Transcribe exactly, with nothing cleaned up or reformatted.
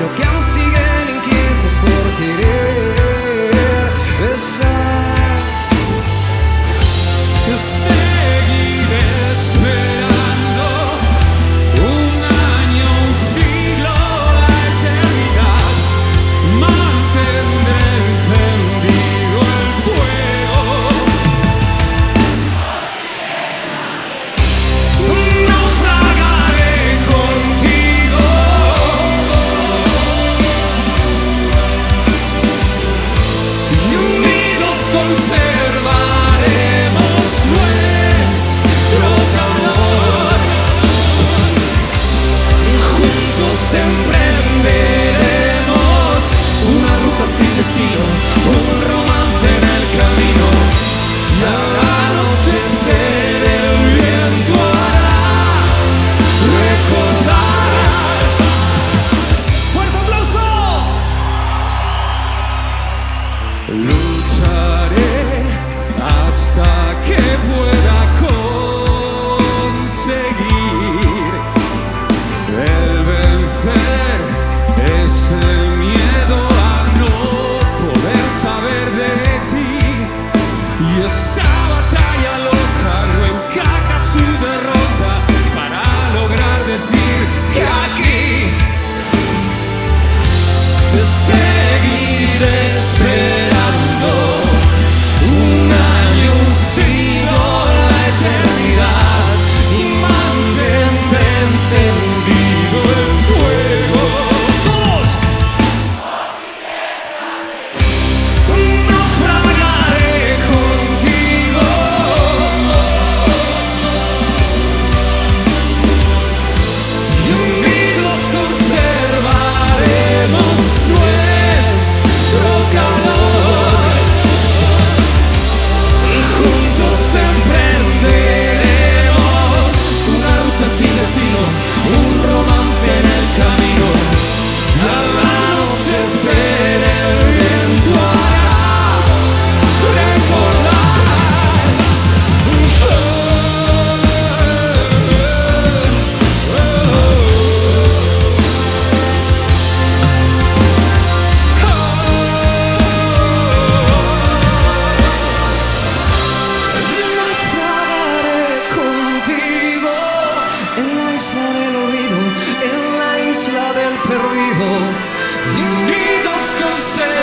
pero que aún siguen inquietos por querer besar. Seguiré esperando un año, un siglo, la eternidad. Mantendré encendido el fuego. Naufragaré contigo y unidos conservaremos nuestro calor y juntos emprenderemos una ruta sin destino, un romance en el camino, y a la noche entera el viento hará recordar. ¡Fuerte aplauso! Lucharé hasta que pueda conseguir el vencer ese miedo a no poder saber de ti. Y esta batalla loca no encaja su derrota para lograr decir que aquí te seguiré esperando un año, un siglo, la eternidad, y mantendré encendido el fuego. ¡Todos! Naufragaré contigo y unidos conservaremos nuestro calor y juntos emprenderemos una ruta sin destino, un romance en el camino, y a la noche entera el viento hará recordar. Naufragaré contigo en la isla del olvido, en la isla del perdido, y unidos conservaremos